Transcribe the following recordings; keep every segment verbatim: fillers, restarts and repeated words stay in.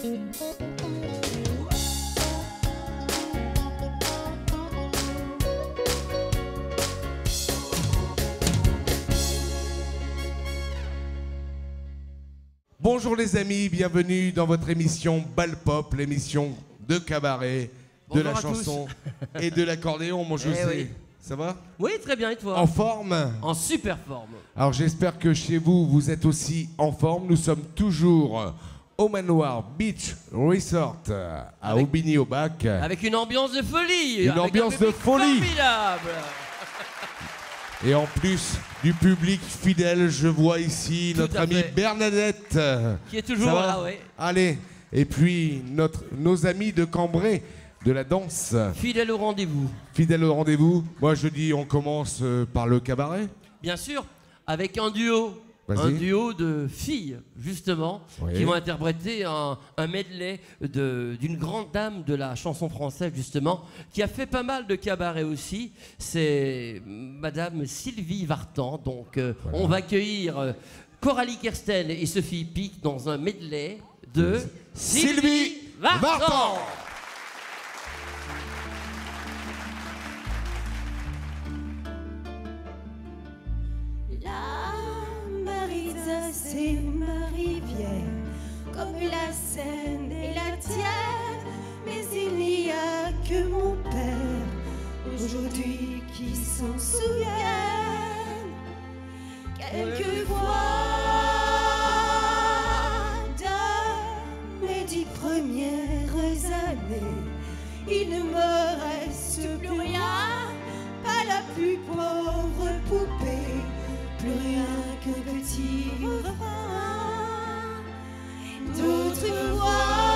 Bonjour les amis, bienvenue dans votre émission Bal Pop, l'émission de cabaret, de Bonjour la à chanson et de l'accordéon, mon José. Eh oui. Ça va? Oui, très bien, et toi? En forme? En super forme. Alors j'espère que chez vous, vous êtes aussi en forme. Nous sommes toujours au Manoir Beach Resort à Avec- Aubigny-au-Bac. Avec une ambiance de folie. Une avec ambiance un public de folie. formidable. Et en plus du public fidèle, je vois ici Tout notre à amie fait. Bernadette. Qui est toujours Ça va? là, oui. Allez, et puis notre, nos amis de Cambrai, de la danse. Fidèle au rendez-vous. Fidèle au rendez-vous. Moi je dis on commence euh, par le cabaret. Bien sûr, avec un duo. Vas-y. Un duo de filles, justement, Oui. qui vont interpréter un, un medley de- d'une grande dame de la chanson française, justement, qui a fait pas mal de cabaret aussi. C'est Madame Sylvie Vartan. Donc, euh, Voilà. on va accueillir euh, Coralie Kersten et Sophie Pic dans un medley de Sylvie Vartan. La Marisa, c'est ma rivière, comme la Seine et la tienne. Mais il n'y a que mon père, aujourd'hui, qui s'en souvienne. Quelquefois, de mes dix premières années, il ne me reste plus rien, pas la plus pauvre poupée, plus rien qu'un petit refrain. D'autres voix,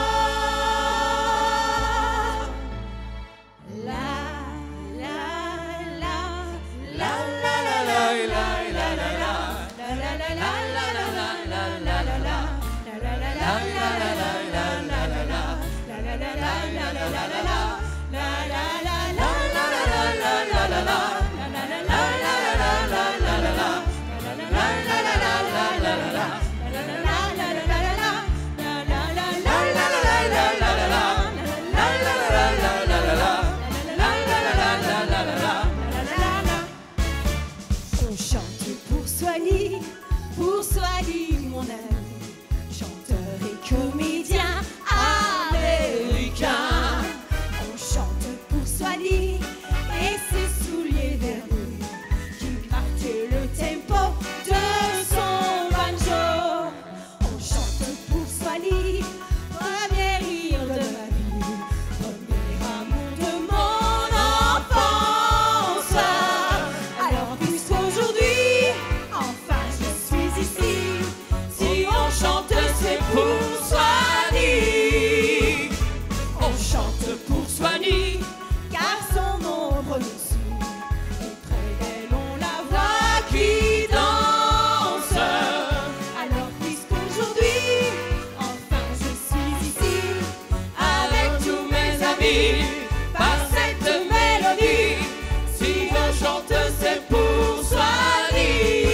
la la la la la la la la la la la la la la la la la la. On chante pour Soigny, pour Soigny, mon ami, chanteur et comédien américain. On chante pour Soigny et ses souliers vernis qui marquaient le tempo de son banjo. On chante pour Soigny, premier rire de ma vie, premier amour de mon enfance. Alors puisqu'aujourd'hui, enfin je suis ici, si on chante c'est pour Soigny. On chante pour Soigny, car son ombre nous suit. Et près d'elle on la voit qui danse. Alors puisqu'aujourd'hui, enfin je suis ici, avec tous mes amis, par cette mélodie, si je chante c'est pour Soigny.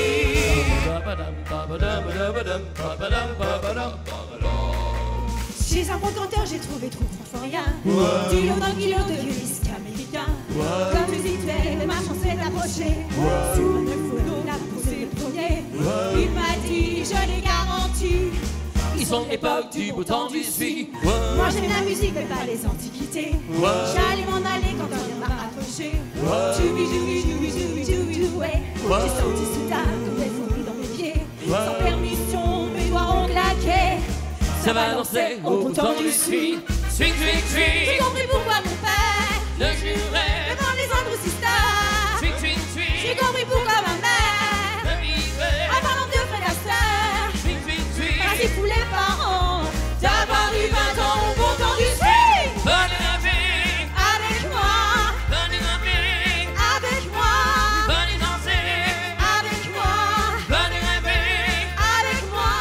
Chez un brocanteur, j'ai trouvé trop franchement rien. Du lot d'un kilo de vieux disques américains. Comme musicien, ma chance est approchée. Sur un photo, la poussée le premier. Il m'a dit, je l'ai garanti. Ils sont l'époque du beau temps du suie. Moi j'aime la musique, mais pas les antiquités. J'allais m'en aller quand on m'a accroché. Joubi, joubi, joubi, joubi, joubi, joubi. J'ai senti soudain comme des fourmis dans mes pieds. Sans permission, mes doigts ont claqué. Ça va danser au beau temps du suie. Swing, swing, J'ai swing. compris pourquoi mon père Le jurait. devant les anglosistas. Swing, swing, J'ai swing. compris pourquoi ma mère Le vivait. avant mon Dieu frère la sœur. Swing, swing, swing. Ainsi tous les parents d'avoir eu vingt ans au bon temps du swing. Bonne vie. Avec moi, Bonne vie. avec moi, Bonne danser. avec moi, Bonne rêver. avec moi.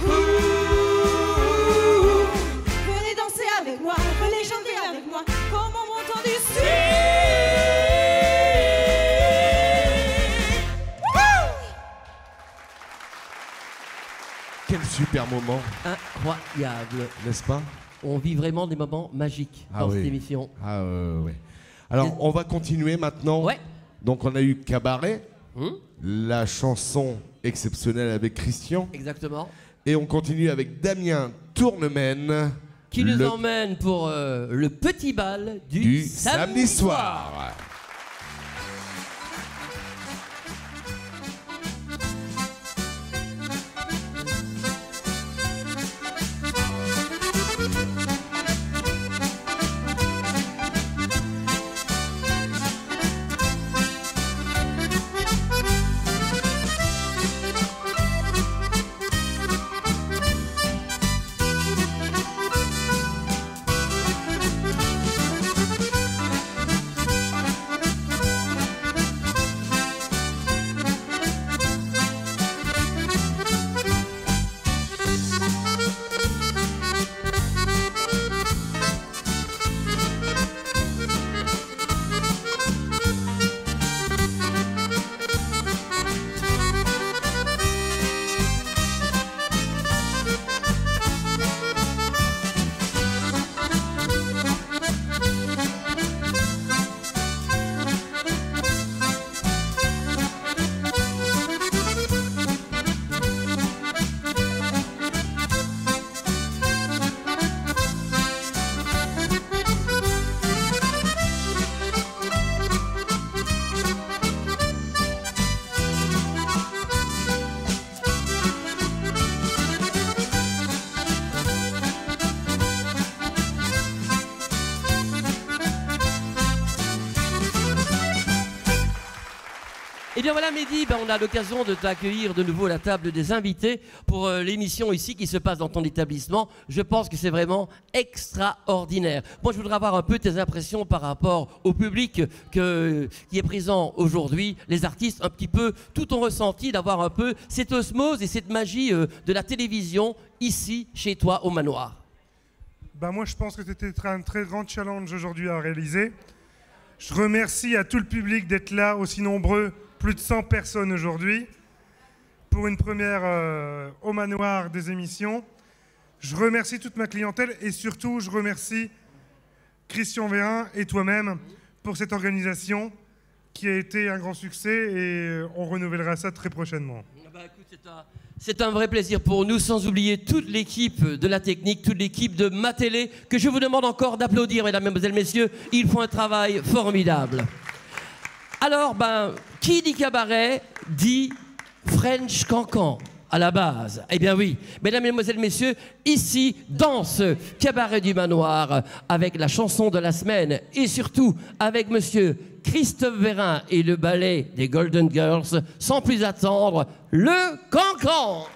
Ouh. Venez danser avec moi, venez chanter avec moi. Comment Quel super moment, Incroyable. n'est-ce pas? On vit vraiment des moments magiques Ah dans oui. cette émission. Ah euh, ouais. Alors, on va continuer maintenant. Ouais. Donc, on a eu Cabaret, Hum, la chanson exceptionnelle avec Christian. exactement. Et on continue avec Damien Tournemène. Qui nous le emmène pour euh, le petit bal du, du samedi soir. Et bien voilà Mehdi, ben on a l'occasion de t'accueillir de nouveau à la table des invités pour euh, l'émission ici qui se passe dans ton établissement. Je pense que c'est vraiment extraordinaire. Moi je voudrais avoir un peu tes impressions par rapport au public que, qui est présent aujourd'hui, les artistes, un petit peu tout ton ressenti d'avoir un peu cette osmose et cette magie euh, de la télévision ici chez toi au manoir. Ben moi je pense que c'était un très grand challenge aujourd'hui à réaliser. Je remercie à tout le public d'être là, aussi nombreux, plus de cent personnes aujourd'hui, pour une première euh, au manoir des émissions. Je remercie toute ma clientèle et surtout je remercie Christian Vérin et toi-même pour cette organisation qui a été un grand succès et on renouvellera ça très prochainement. Bah, écoute, c'est un, c'est un vrai plaisir pour nous, sans oublier toute l'équipe de la technique, toute l'équipe de Ma Télé, que je vous demande encore d'applaudir, mesdames, mesdemoiselles, messieurs. Ils font un travail formidable. Alors, ben, qui dit cabaret dit French Cancan à la base. Eh bien oui, mesdames, mesdemoiselles, messieurs, ici, dans ce cabaret du manoir, avec la chanson de la semaine et surtout avec monsieur Christophe Vérin et le ballet des Golden Girls, sans plus attendre, le Cancan.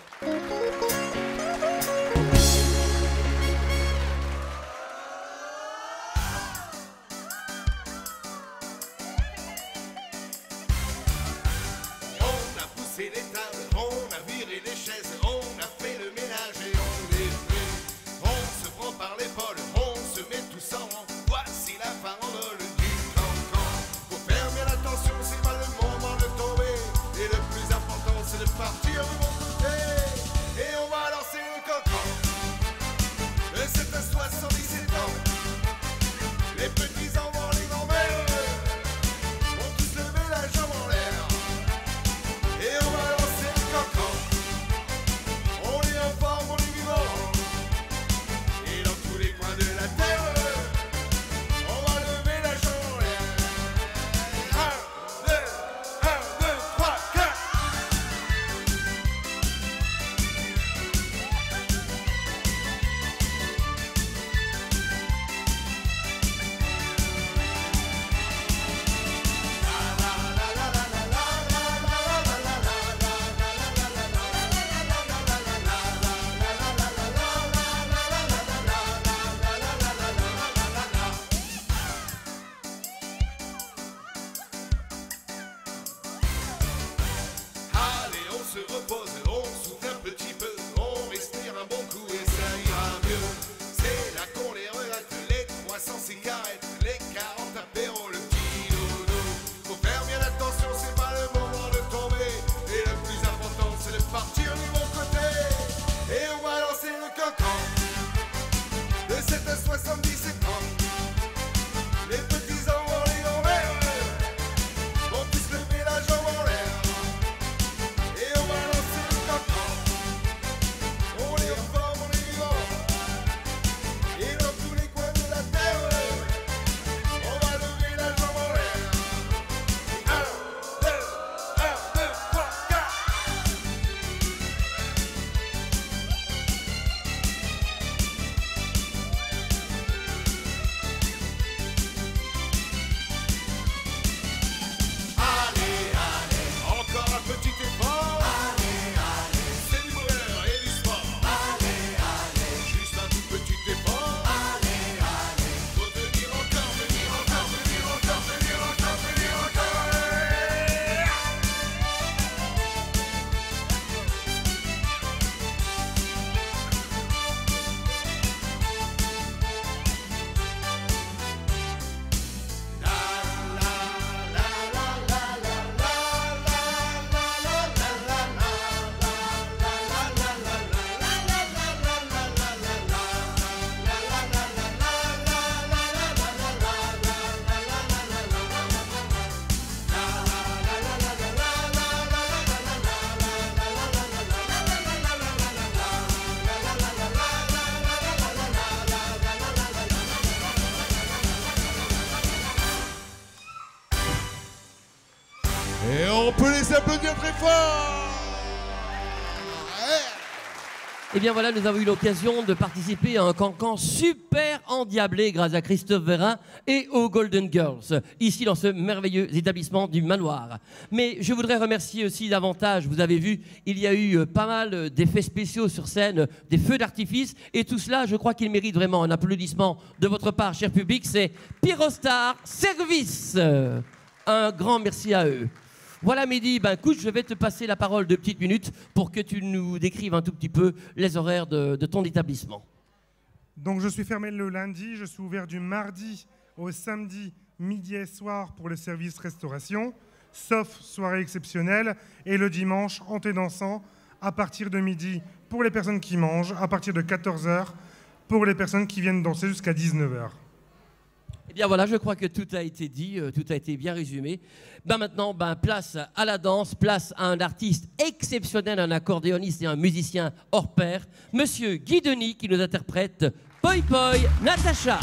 Les tables, on a viré les chaises, on a fait le ménage et on est fait. On se prend par l'épaule, on se met tous en rang. Voici la farandole du cancan. Faut faire bien attention, c'est pas le moment de tomber. Et le plus important, c'est de partir de mon côté. Et on va lancer le cancan. C'est à soixante-dix-sept ans. Les petits enfants, les grands-mères vont tous lever la jambe en l'air. Et on va lancer le cancan. On est en forme, on est vivant. Et dans tous les coins de la terre, on va lever la jambe en l'air. Un, deux, un, deux, trois, quatre. On peut les applaudir très fort. Eh bien voilà, nous avons eu l'occasion de participer à un cancan super endiablé grâce à Christophe Vérin et aux Golden Girls, ici dans ce merveilleux établissement du Manoir. Mais je voudrais remercier aussi davantage, vous avez vu, il y a eu pas mal d'effets spéciaux sur scène, des feux d'artifice, et tout cela, je crois qu'il mérite vraiment un applaudissement de votre part, cher public, c'est Pyrostar Service. Un grand merci à eux. Voilà Mehdi, ben écoute, je vais te passer la parole de petites minutes pour que tu nous décrives un tout petit peu les horaires de, de ton établissement. Donc je suis fermé le lundi, je suis ouvert du mardi au samedi, midi et soir pour le service restauration, sauf soirée exceptionnelle, et le dimanche en thé dansant à partir de midi pour les personnes qui mangent, à partir de quatorze heures pour les personnes qui viennent danser jusqu'à dix-neuf heures. Eh bien voilà, je crois que tout a été dit, euh, tout a été bien résumé. Ben maintenant, ben, place à la danse, place à un artiste exceptionnel, un accordéoniste et un musicien hors pair, Monsieur Guy Denis, qui nous interprète Poi Poi Natacha.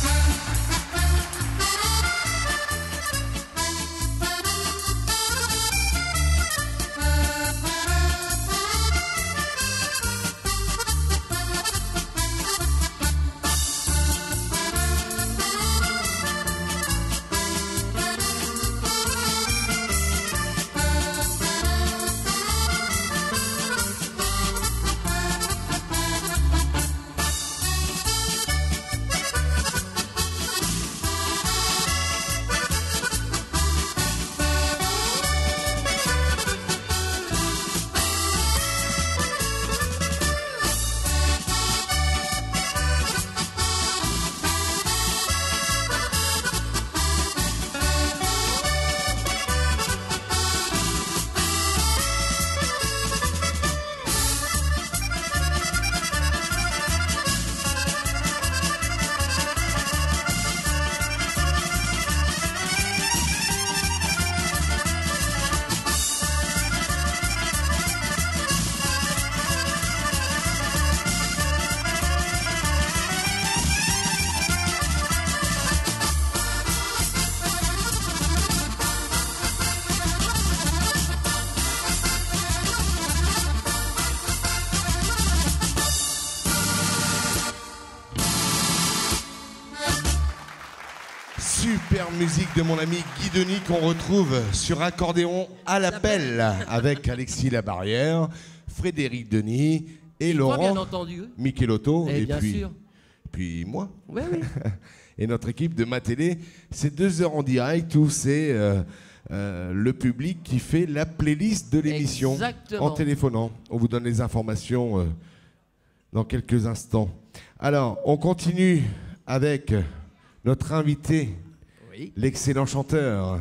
Super musique de mon ami Guy Denis qu'on retrouve sur accordéon à l'appel avec Alexis Labarrière, Frédéric Denis et Toi, Laurent bien entendu. Michelotto Et et bien puis, sûr. puis moi. Oui, oui. Et notre équipe de Matélé. C'est deux heures en direct où c'est euh, euh, le public qui fait la playlist de l'émission Exactement. en téléphonant. On vous donne les informations euh, dans quelques instants. Alors, on continue avec notre invité, Oui. l'excellent chanteur,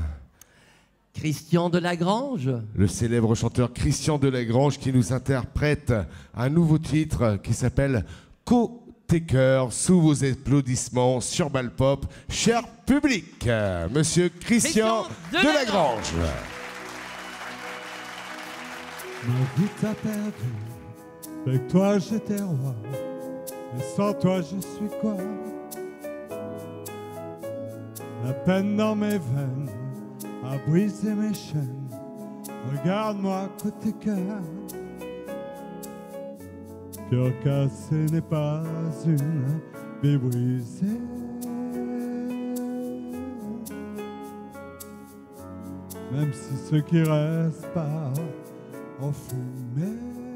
Christian Delagrange. le célèbre chanteur Christian Delagrange qui nous interprète un nouveau titre qui s'appelle Côté cœur, sous vos applaudissements sur Balpop. Cher public, Monsieur Christian, Christian Delagrange. Ma vie t'a perdu, avec toi j'étais roi, et sans toi je suis quoi? La peine dans mes veines a brisé mes chaînes. Regarde-moi côté cœur. Cœur cassé n'est pas une vie brisée. Même si ce qui reste part en fumée.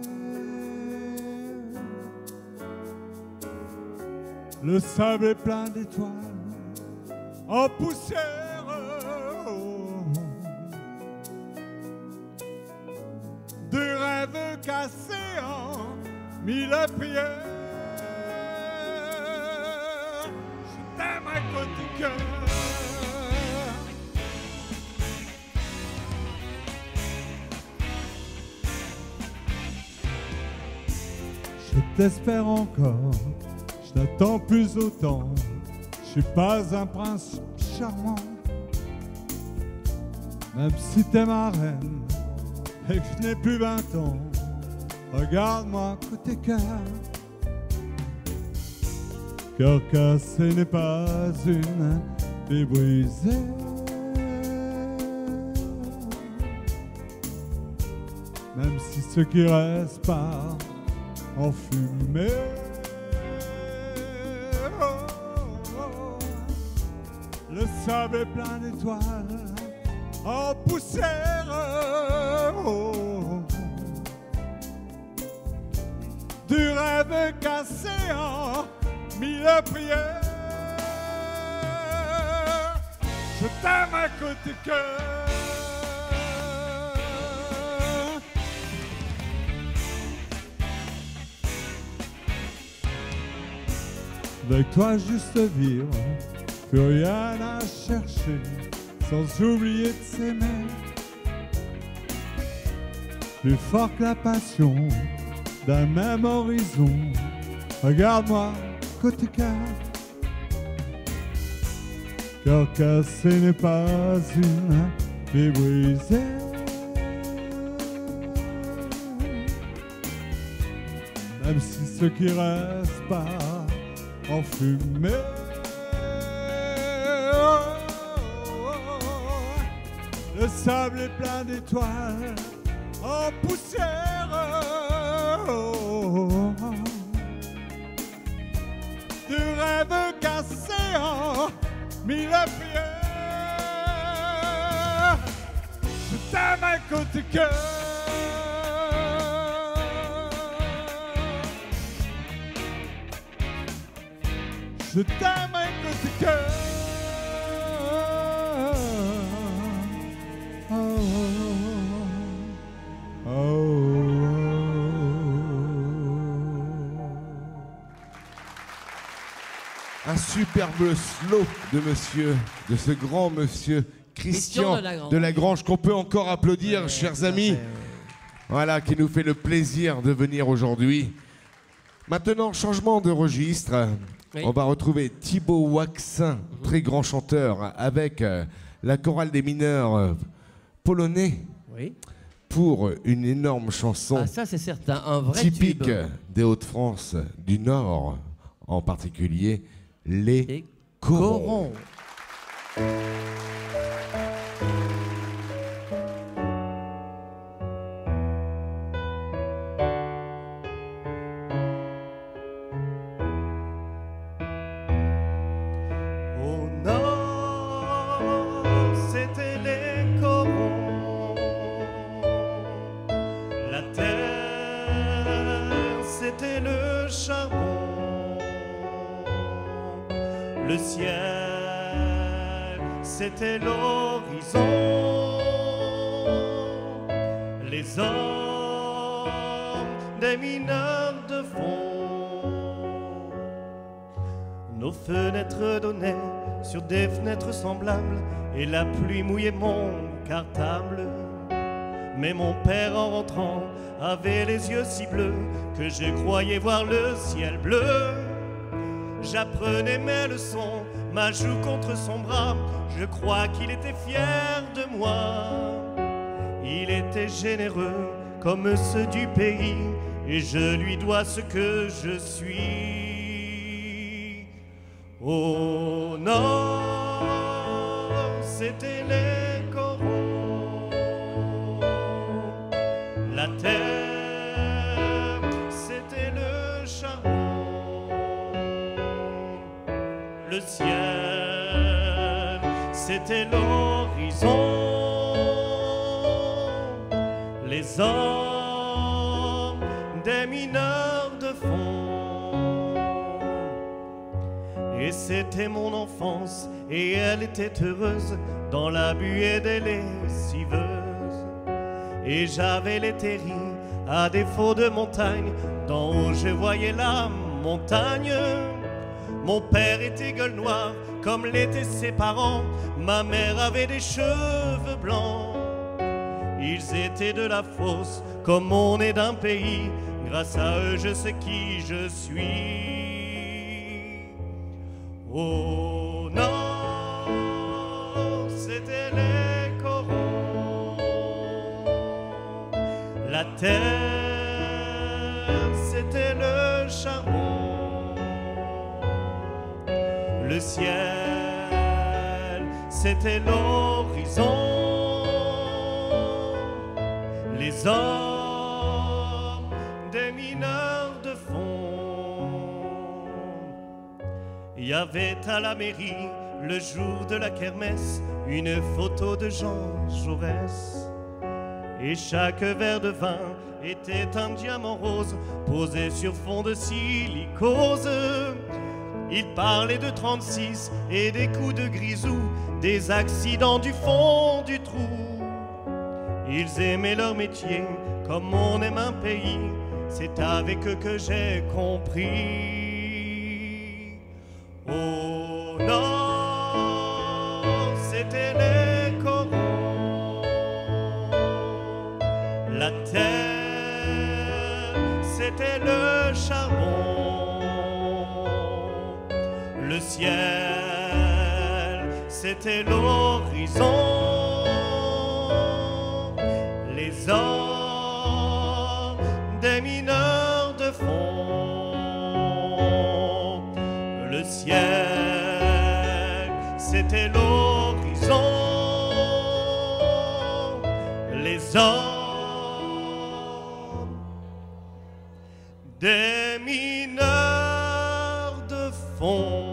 Le sable est plein d'étoiles en poussière, oh. Des rêves cassés en mille prières. Je t'aime à côté cœur. Je t'espère encore, je t'attends plus autant. Je suis pas un prince charmant, même si t'es ma reine et que je n'ai plus vingt ans. Regarde-moi côté cœur. Cœur cassé n'est pas une vie brisée. ce qui reste part en fumée. Oh, oh, oh. Le sable est plein d'étoiles en poussière. Oh, oh. Du rêve cassé en mille prières. Je t'aime à côté cœur. Avec toi juste vivre, plus rien à chercher, sans oublier de s'aimer. Plus fort que la passion d'un même horizon. Regarde-moi côté cœur. Cœur cassé n'est pas une vie brisée. Même si ce qui reste pas en fumée. Oh, oh, oh. Le sable est plein d'étoiles en poussière. Oh, oh, oh. Du rêve cassé en mille prières. Je t'aime à côté cœur. Je t'aime à côté cœur. Oh, oh, oh. Un superbe slow de monsieur, de ce grand monsieur Christian Christian Delagrange. Delagrange, qu'on peut encore applaudir, Ouais, chers tout à amis. fait, ouais. Voilà, qui nous fait le plaisir de venir aujourd'hui. Maintenant, changement de registre. Oui. On va retrouver Thibaut Waxin, très grand chanteur, avec euh, la chorale des mineurs euh, polonais, Oui. pour une énorme chanson Ah, ça, c'est certain. Un vrai typique tube. des Hauts-de-France, du Nord en particulier, les Et corons. Coron. Au nord, c'était les corons. La terre, c'était le charbon. Le ciel, c'était l'horizon. Les hommes, des mineurs de fond. Nos fenêtres donnaient sur des fenêtres semblables et la pluie mouillait mon cartable. Mais mon père en rentrant avait les yeux si bleus que je croyais voir le ciel bleu. J'apprenais mes leçons, ma joue contre son bras, je crois qu'il était fier de moi. Il était généreux comme ceux du pays et je lui dois ce que je suis. Au nord, c'était les corons. La terre, c'était le charbon. Le ciel, c'était l'horizon. Les hommes, des mineurs de fond. Et c'était mon enfance, et elle était heureuse dans la buée des lessiveuses. Et j'avais les terris, à défaut de montagne, d'en haut je voyais la montagne. Mon père était gueule noire, comme l'étaient ses parents. Ma mère avait des cheveux blancs. Ils étaient de la fosse, comme on est d'un pays. Grâce à eux, je sais qui je suis. Au nord, c'était les corons. La terre, c'était le charbon. Le ciel, c'était l'horizon. Les hommes, Il y avait à la mairie, le jour de la kermesse, une photo de Jean Jaurès. Et chaque verre de vin était un diamant rose posé sur fond de silicose. Il parlait de trente-six et des coups de grisou, des accidents du fond du trou. Ils aimaient leur métier comme on aime un pays, c'est avec eux que j'ai compris. Au nord, c'était les corons. La terre, c'était le charbon. Le ciel, c'était l'horizon. Les hommes, des mineurs de fond. Le ciel, c'était l'horizon. Les hommes, des mineurs de fond.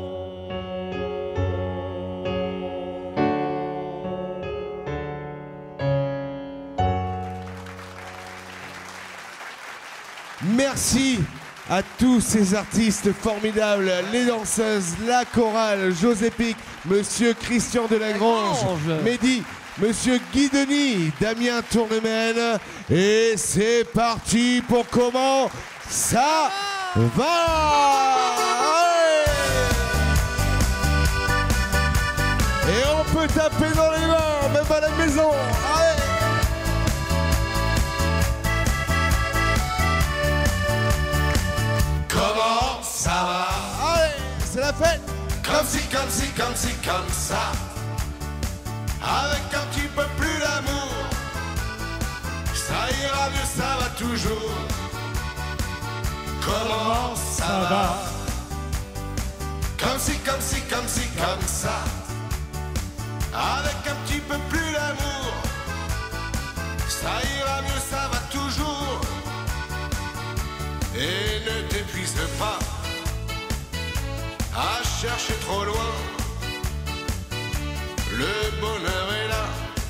Merci à tous ces artistes formidables, les danseuses, la chorale, José Pic, Monsieur Christian Delagrange, Delagrange. Mehdi, Monsieur Guy Denis, Damien Tournemène, et c'est parti pour comment ça va. Allez. Et on peut taper dans les mains, même à la maison. Allez. Comment ça va? Allez, c'est la fête. Comme si, comme si, comme si, comme ça. Avec un petit peu plus d'amour, ça ira mieux, ça va toujours. Comment ça, Ça va? va. Comme si, comme si, comme si, comme ça. Avec un petit peu plus d'amour, ça ira mieux, ça va toujours. Et ne t'épuise pas à chercher trop loin. Le bonheur est là,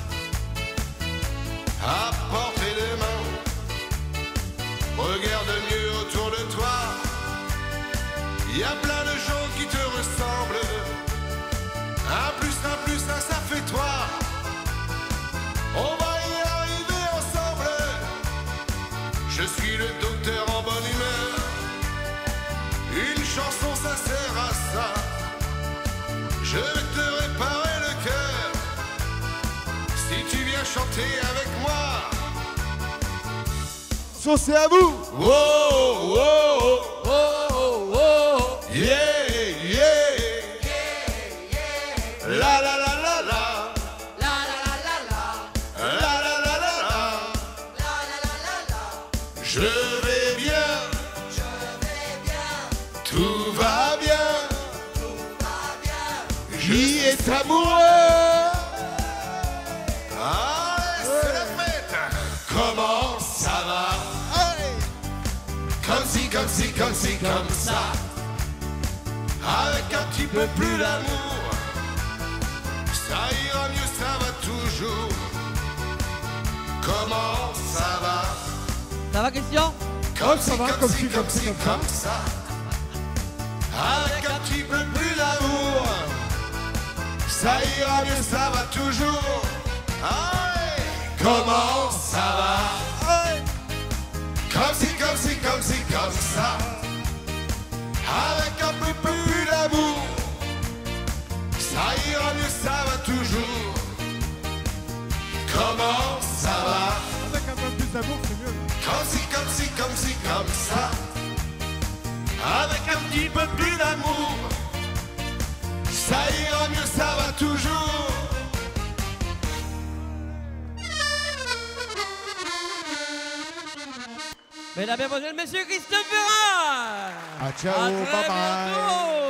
à portée de main. Regarde mieux autour de toi, il y a plein de gens qui te ressemblent. Un plus un plus un, ça fait toi. On va y arriver ensemble. Je suis le docteur en bonne humeur. Une chanson, ça sert à ça. Je vais te réparer le cœur si tu viens chanter avec moi. So, c'est à vous. Oh, oh, oh, Oh, oh, yeah, yeah, la la la la la, la la la la la, la la la la la. la la la la la. Je vais bien, tout va bien, Qui est amoureux? allez, c'est la fête. Comment ça va? Allez. Comme si, comme si, comme si, comme ça. Avec un petit peu plus d'amour, ça ira mieux, ça va toujours. Comment ça va? Ça va, Christian? Comme ça si, va, comme comme si, si, comme si, comme ça. Avec un petit peu plus d'amour, ça ira mieux, ça va toujours. Allez, comment ça va? Allez. Comme si, comme si, comme si, comme ça. Avec un peu plus d'amour, ça ira mieux, ça va toujours. Comment ça va? Avec un peu plus d'amour, c'est mieux. Comme si, comme si, comme si, comme ça. Avec un petit peu plus d'amour, ça ira mieux, ça va toujours. Mesdames et mesdemoiselles, messieurs, Christophe Ferrand. Ah, ciao, À très bye bye. bientôt.